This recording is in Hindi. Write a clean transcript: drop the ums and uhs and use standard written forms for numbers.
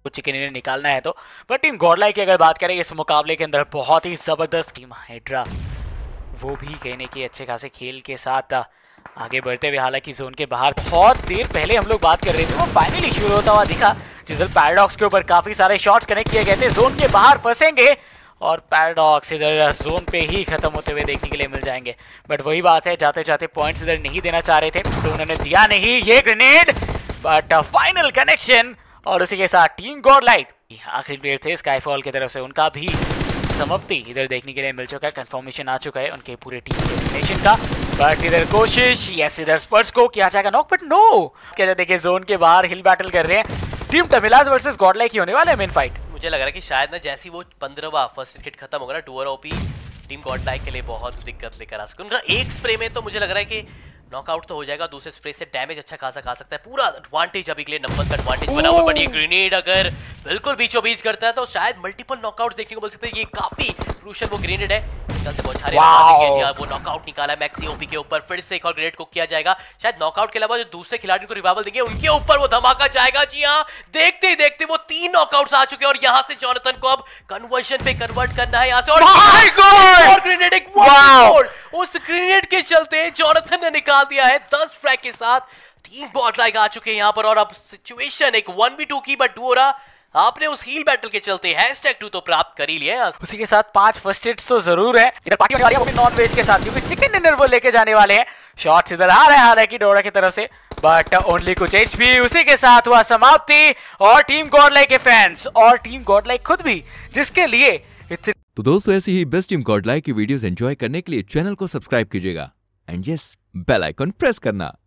चिकन इन्हें निकालना है तो। बट टीम गॉडलाइक की अगर बात करें इस मुकाबले के अंदर बहुत ही जबरदस्त टीम हाइड्रा वो भी कहने की अच्छे खासे खेल के साथ आगे बढ़ते हुए, हालांकि जोन के बाहर बहुत देर पहले हम लोग बात कर रहे थे वो फाइनली शुरू होता हुआ दिखा, जिधर पैराडॉक्स के ऊपर काफी सारे शॉट्स कनेक्ट किए गए थे। जोन के बाहर फंसेंगे और पैराडॉक्स इधर जोन पे ही खत्म होते हुए देखने के लिए मिल जाएंगे। बट वही बात है, जाते जाते पॉइंट्स इधर नहीं देना चाह रहे थे तो उन्होंने दिया नहीं ये ग्रेनेड, बट फाइनल कनेक्शन और उसी के साथ टीम गॉडलाइक आखिरी प्लेयर थे स्काईफॉल की तरफ से, उनका भी समाप्ति इधर देखने के लिए मिल चुका है। कंफर्मेशन आ चुका है उनके पूरे टीम के एलिमिनेशन का। बट इधर कोशिश, यस इधर स्पर्स को किया जाएगा नॉक, बट नो क्या देखिए जोन के बाहर हिल बैटल कर रहे हैं। टीम टमिलाज वर्सेस गॉडलाइक ही होने वाला है मेन फाइट। मुझे लग रहा है कि शायद ना जैसी वो 15वां फर्स्ट हिट खत्म होगा ना डुअर ओपी टीम गॉडलाइक के लिए बहुत दिक्कत लेकर आ सकते हैं। उनका एक स्प्रे में तो मुझे लग रहा है कि नॉकआउट तो हो जाएगा, दूसरे स्प्रे से डैमेज अच्छा खासा खा सकता है। पूरा एडवांटेज अभी के लिए नंबर्स का एडवांटेज बना हुआ है, बट ये ग्रेनेड अगर बिल्कुल बीचों बीच करता है तो शायद मल्टीपल नॉकआउट देखने को मिल सकते हैं। ये काफी क्रूशियल वो ग्रेनेड है, से बौछारें वो नॉकआउट निकाला है मैक्सी ओपी के ऊपर। फिर से एक और ग्रेनेड को किया जाएगा, शायद नॉकआउट के अलावा जो दूसरे खिलाड़ी को रिवाइवल देंगे उनके ऊपर वो धमाका जाएगा। जी हाँ, देखते ही देखते वो 3 नॉकआउट्स आ चुके हैं और यहाँ से जॉनथन को अब कन्वर्जन पे कन्वर्ट करना है यहाँ से। और ग्रेनेड एक उस ग्रेनेड के चलते जॉनथन ने निकाल दिया है 10 फ्रैग के साथ। टीम गॉडलाइक आ चुके हैं यहाँ पर और अब सिचुएशन एक 1v2 की, बट डुओरा आपने उस हील बैटल के चलते #2 तो प्राप्त कर ही लिया। उसी के साथ 5 फर्स्ट हिट्स तो जरूर है। इधर पार्टी होने वाली है वो भी नॉन वेज के साथ, क्योंकि चिकन डिनर वो लेके जाने वाले हैं। शॉट्स इधर आ रहे हैं हालांकि डोरा की तरफ से, बट ओनली कुछ एचपी। उसी के साथ हुआ समाप्ति और टीम गॉडलाइक के फैंस और टीम गॉडलाइक खुद भी, जिसके लिए तो दोस्तों ऐसी ही बेस्ट टीम गॉडलाइक की वीडियोस एंजॉय करने के लिए चैनल को सब्सक्राइब कीजिएगा and yes bell icon press करना।